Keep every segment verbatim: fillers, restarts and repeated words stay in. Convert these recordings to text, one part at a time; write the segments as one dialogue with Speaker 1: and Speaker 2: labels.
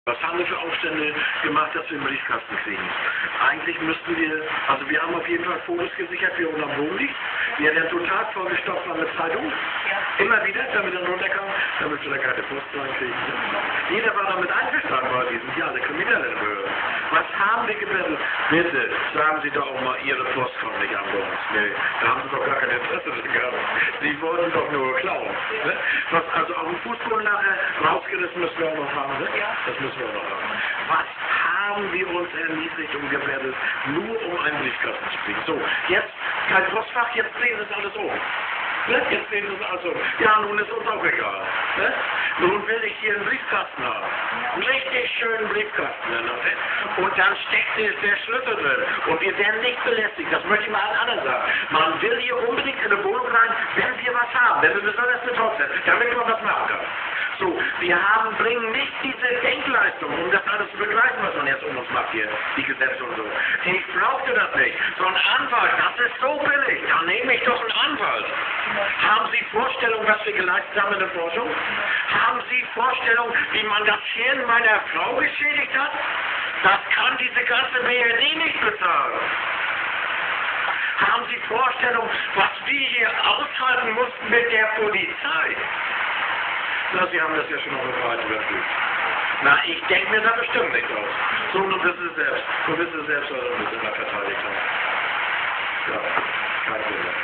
Speaker 1: Was haben wir für Aufstände gemacht, dass wir einen Briefkasten kriegen? Eigentlich müssten wir, also wir haben auf jeden Fall Fotos gesichert, wie er unterm Boden liegt. Der dann total vollgestopft war mit Zeitung. Ja. Immer wieder, damit er runterkam, damit wir da keine Post reinkriegen. Jeder war damit einverstanden bei diesen, ja, der kriminellen Behörden. Was haben wir gebettelt? Bitte, sagen Sie doch auch mal, Ihre Post kommt nicht an bei uns. Nee, da haben Sie doch gar kein Interesse dran gehabt. Sie wollten doch nur klauen. Ne? Was also auf dem Fußboden nachher rausgerissen müssen wir auch noch haben, ne? Ja. Das müssen wir auch noch haben. Was haben wir uns erniedrigt und gebettelt, nur um einen Briefkasten zu kriegen? So, jetzt kein Postfach, jetzt drehen Sie es alles um. Ne? Jetzt sehen Sie es also. Ja, nun ist uns auch egal. Ne? Nun will ich hier einen Briefkasten haben. Einen richtig schönen Briefkasten. Ne? Und dann steckt der Schlüssel drin. Und wir werden nicht belästigt. Das möchte ich mal allen anderen sagen. Man will hier unbedingt in eine Wohnung rein, wenn wir was haben. Wenn wir besonders betroffen sind, damit man was machen kann. So, wir haben, bringen nicht diese Denkleistung, um das alles zu begreifen, was man jetzt um uns macht hier, die Gesetze und so. Ich brauchte das nicht. So ein Anwalt, das ist so billig. Da nehme ich doch einen Anwalt. Haben Sie Vorstellung, was wir geleistet haben in der Forschung? Haben Sie Vorstellung, wie man das Hirn meiner Frau geschädigt hat? Das kann diese ganze B R D nicht bezahlen. Haben Sie Vorstellung, was wir hier aushalten mussten mit der Polizei? Na, Sie haben das ja schon auf der Breite überprüft. Na, ich denke mir da bestimmt nicht aus. So, nun wissen Sie selbst. Nun wissen Sie selbst, was wir uns immer verteidigt haben. Ja, kein Fehler.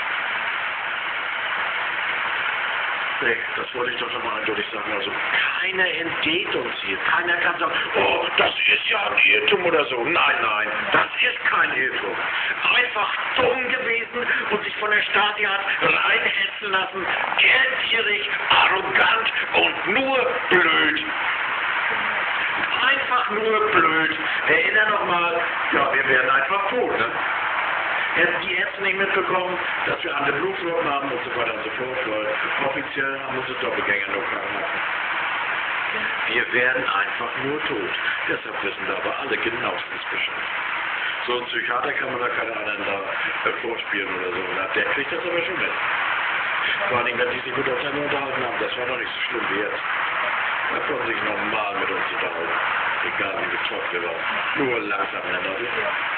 Speaker 1: Nee, das wollte ich doch nochmal eindeutig sagen. Also, keiner entgeht uns hier. Keiner kann sagen, oh, das ist ja ein Irrtum oder so. Nein, nein, das ist kein Irrtum. Einfach dumm gewesen und sich von der Stasi hat reinhetzen lassen. Geldgierig, arrogant und nur blöd. Einfach nur blöd. Erinner noch mal, ja, wir werden einfach tot, ne? Hätten die jetzt nicht mitbekommen, dass wir andere Blutgruppen haben und so weiter und so fort, weil offiziell haben unsere Doppelgänger nur Krankenhaft. Wir werden einfach nur tot. Deshalb wissen da aber alle genauestens Bescheid. So ein Psychiater kann man da keine anderen da äh, vorspielen oder so. Na, der kriegt das aber schon mit. Vor allem, wenn die sich mit uns unterhalten haben, das war doch nicht so schlimm wie jetzt. Da konnten sich normal mit uns unterhalten. Egal wie betroffen wir waren. Nur langsam, ne, Leute?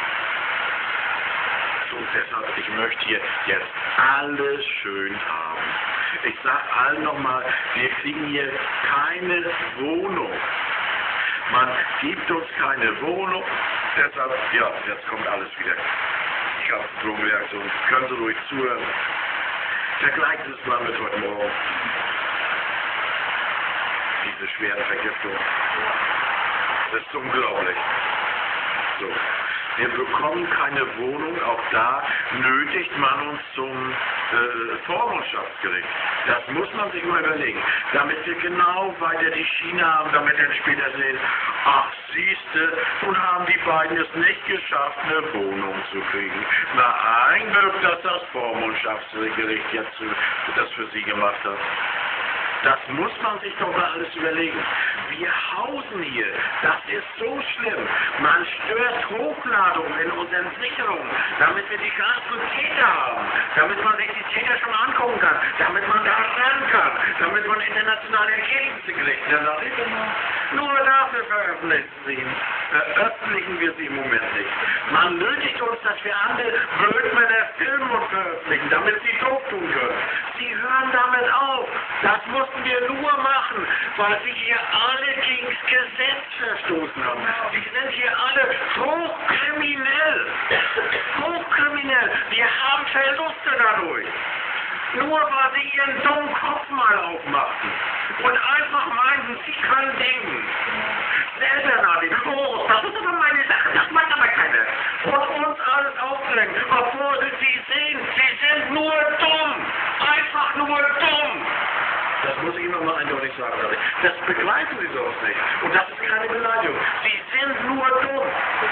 Speaker 1: Und deshalb, ich möchte hier jetzt alles schön haben. Ich sage allen nochmal, wir kriegen hier keine Wohnung. Man gibt uns keine Wohnung. Deshalb, ja, jetzt kommt alles wieder. Ich habe Drogenreaktion. Können Sie ruhig zuhören. Vergleichen Sie es mal mit heute Morgen. Diese schweren Vergiftungen. Das ist unglaublich. So. Wir bekommen keine Wohnung, auch da nötigt man uns zum äh, Vormundschaftsgericht. Das muss man sich mal überlegen, damit wir genau weiter die Schiene haben, damit wir später sehen, ach siehste, nun haben die beiden es nicht geschafft, eine Wohnung zu kriegen. Na, ein Glück, dass das Vormundschaftsgericht jetzt das für sie gemacht hat. Das muss man sich doch mal alles überlegen. Wir hausen hier. Das ist so schlimm. Man stört Hochladungen in unseren Sicherungen, damit wir die ganzen Täter haben. Damit man sich die Täter schon angucken kann. Damit man da ran kann. Damit man internationale Erkenntnisse kriegt. Nur dafür veröffentlichen sie. Veröffentlichen wir sie im Moment nicht. Man nötigt uns, dass wir andere Blödmänner filmen und veröffentlichen, damit sie doof tun können. Sie hören damit auf. Das mussten wir nur machen, weil sie hier alle gegen das Gesetz verstoßen haben. Sie sind hier alle hochkriminell. Hochkriminell. Wir haben Verluste dadurch. Nur weil sie ihren dummen Kopf mal aufmachten und einfach meinten, sie können denken. Selber nachdenken. Oh, das ist aber meine Sache, das macht aber keiner. Und uns alles aufdrängen, obwohl sie sehen, sie sind nur dumm. Einfach nur dumm. Das muss ich Ihnen mal eindeutig sagen, Leute. Das begreifen Sie sonst nicht. Und das ist keine Beleidigung. Sie sind nur dumm.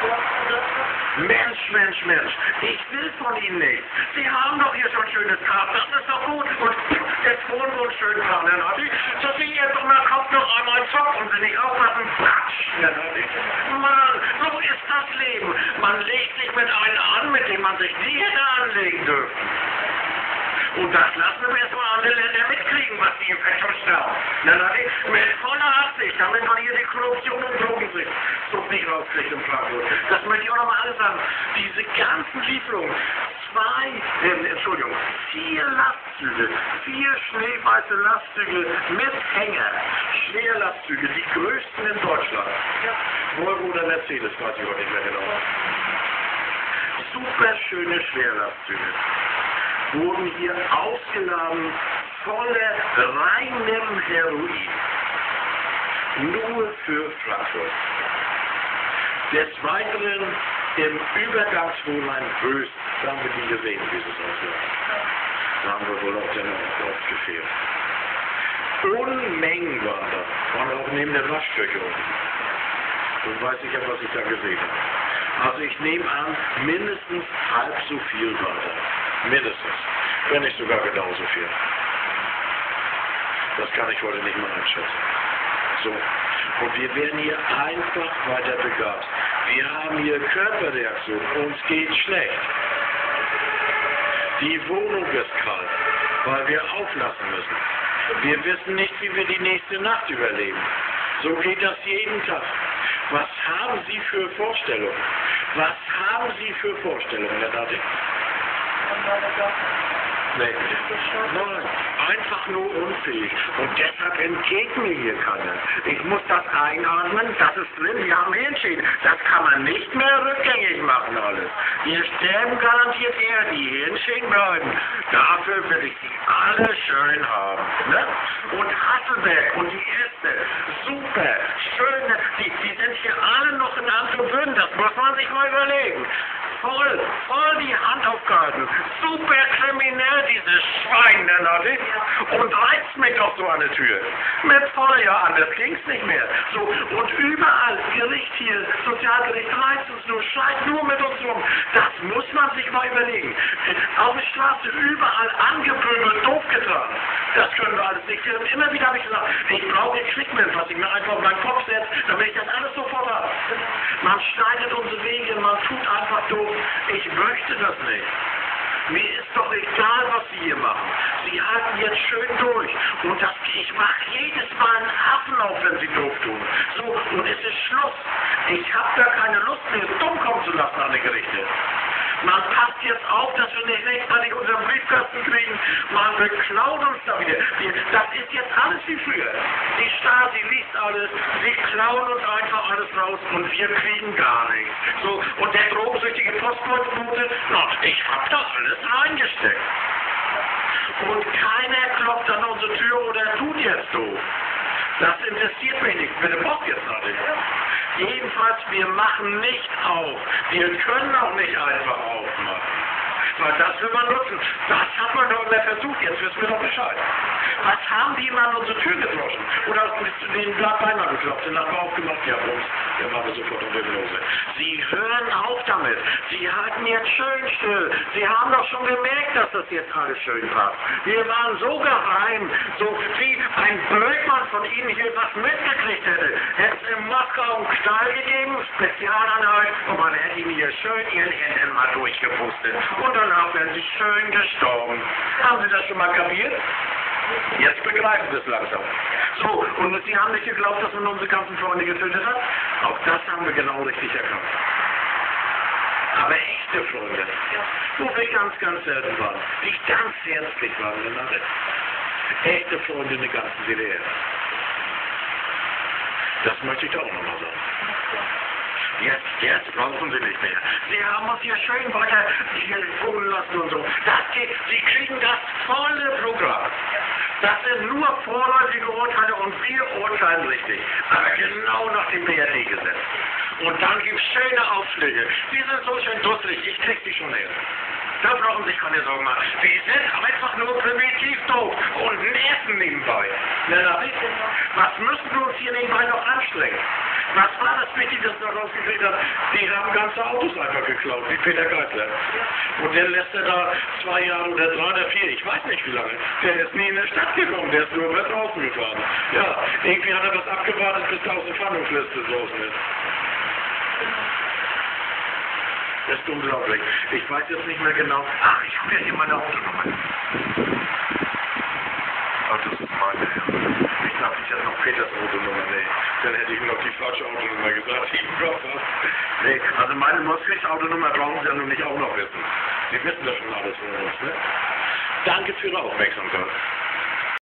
Speaker 1: Mensch, Mensch, Mensch. Ich will von Ihnen nichts. Sie haben doch hier schon ein schönes Grab. Das ist doch gut. Und jetzt wohnen wir uns schön dran, Herr Nati. So Sie jetzt doch mal Kopf noch einmal zocken und Sie nicht aufpassen. Quatsch, Herr Nati. Mann, so ist das Leben. Man legt sich mit einem an, mit dem man sich nie hätte anlegen dürfen. Und das lassen wir jetzt mal andere Länder mitkriegen, was die im Vertuscht haben. Na, na, mit voller Absicht, damit man hier die Korruption und Drogen überhaupt nicht rauskriegt in Frankfurt. Das möchte ich auch nochmal alles sagen. Diese ganzen Lieferungen, zwei, äh, Entschuldigung, vier Lastzüge, vier schneeweiße Lastzüge mit Hänger, Schwerlastzüge, die größten in Deutschland. Volvo oder Mercedes, weiß ich heute nicht mehr genau. Super schöne Schwerlastzüge wurden hier ausgeladen, voller reinem Heroin. Nur für Frankfurt. Des Weiteren im Übergangswohnheim Höchst, da haben wir die gesehen, dieses Ausland. Da haben wir wohl auch den Ort gefehlt. Unmengen waren da, und auch neben der Waschküche unten. Nun weiß ich ja, was ich da gesehen habe. Also ich nehme an, mindestens halb so viel war da. Mindestens. Wenn nicht sogar genauso viel. Das kann ich heute nicht mal einschätzen. So. Und wir werden hier einfach weiter begabt. Wir haben hier Körperreaktionen. Uns geht schlecht. Die Wohnung ist kalt, weil wir auflassen müssen. Wir wissen nicht, wie wir die nächste Nacht überleben. So geht das jeden Tag. Was haben Sie für Vorstellungen? Was haben Sie für Vorstellungen, Herr Datting? Nee. Nein, einfach nur unfähig. Und deshalb entgeht mir hier keiner. Ich muss das einatmen, das ist drin, wir haben Hirnschäden. Das kann man nicht mehr rückgängig machen alles. Wir sterben garantiert eher, die Hirnschäden bleiben. Dafür will ich sie alle schön haben. Ne? Und Hasselberg und die Ärzte, super, schön, die, die sind hier alle noch in Amt und Würden, das muss man sich mal überlegen. Voll, voll die Hand aufgehalten. Super kriminell, dieses Schwein, der Nadel. Und reizt mich doch so an der Tür. Mit voller, ja, anders ging's nicht mehr. So, und überall, Gericht hier, Sozialgericht, reizt uns nur, schreit nur mit uns rum. Das muss man sich mal überlegen. Auf der Straße überall angepöbelt, doof getragen. Das können wir alles nicht. Immer wieder habe ich gesagt, ich brauche Equipment, was ich mir einfach auf meinen Kopf setze, damit ich das alles sofort habe. Man schneidet unsere Wege, man tut einfach doof. Ich möchte das nicht. Mir ist doch egal, was Sie hier machen. Sie halten jetzt schön durch. Und das, ich mache jedes Mal einen Affen auf, wenn Sie doof tun. So, und es ist Schluss. Ich habe da keine Lust mehr, dumm kommen zu lassen an die Gerichte. Man passt jetzt auf, dass wir nicht rechtzeitig unseren Briefkasten kriegen. Man beklaut uns da wieder. Das ist jetzt alles wie früher. Die Stasi liest alles, sie klauen uns einfach alles raus und wir kriegen gar nichts. So, und der drogensüchtige Postbote, na, ich hab da alles reingesteckt. Und keiner klopft an unsere Tür oder tut jetzt so. Das interessiert mich nicht. Bitte Post jetzt nicht. Jedenfalls, wir machen nicht auf. Wir können auch nicht einfach aufmachen. Weil das will man nutzen. Das hat man doch immer versucht. Jetzt wissen wir doch Bescheid. Was haben die immer an unsere Tür gedroschen? Oder den Blatt Weimar geklopft, den Nachbar aufgemacht? Ja, Bums. Der war sofort unter der Hose. Sie hören auf damit. Sie halten jetzt schön still. Sie haben doch schon gemerkt, dass das jetzt alles schön passt. Wir waren so geheim, so wie ein Blödmann von Ihnen hier was mitgekriegt hätte. Hätte es in Moskau einen Knall gegeben, Spezialeinheit, und man hätte Ihnen hier schön Ihren Händen mal durchgepustet. Und danach wären Sie schön gestorben. Haben Sie das schon mal kapiert? Jetzt begreifen Sie es langsam. So, und Sie haben nicht geglaubt, dass man unsere ganzen Freunde getötet hat? Auch das haben wir genau richtig erkannt. Aber echte Freunde, wo wir ganz, ganz selten waren, die ganz herzlich waren miteinander. Echte Freunde in der ganzen D D R. Das möchte ich doch auch nochmal sagen. Jetzt, jetzt brauchen Sie nicht mehr. Sie haben uns hier schön weiter hier wohnen lassen und so. Das geht, Sie kriegen das volle Programm. Das sind nur vorläufige Urteile und wir urteilen richtig. Aber genau nach dem B R D-Gesetz. Und dann gibt es schöne Aufschläge. Die sind so schön dusselig, ich krieg die schon her. Da brauchen Sie sich keine Sorgen machen. Wir sind einfach nur primitiv doof und nerven nebenbei. Na, was müssen wir uns hier nebenbei noch anstrengen? Was war das Wichtigste, das noch rausgekriegt hat? Die haben ganze Autos einfach geklaut, wie Peter Geisler. Und der lässt er da zwei Jahre oder drei oder vier, ich weiß nicht wie lange. Der ist nie in der Stadt gekommen, der ist nur über draußen gefahren. Ja, irgendwie hat er das abgewartet, bis er aus der Fahndungsliste draußen ist. Das ist unglaublich. Ich weiß jetzt nicht mehr genau. Ach, ich habe ja hier meine Autonummer. Ach, das ist meine, ja. Ich glaube, ich habe noch Peters Autonummer, nee. Dann hätte ich noch die falsche Autonummer gesagt, die im Kopf hast. Nee, also meine Moskwitz-Autonummer brauchen Sie ja nun nicht auch noch wissen. Sie wissen das schon alles von uns, ne? Danke für Ihre Aufmerksamkeit.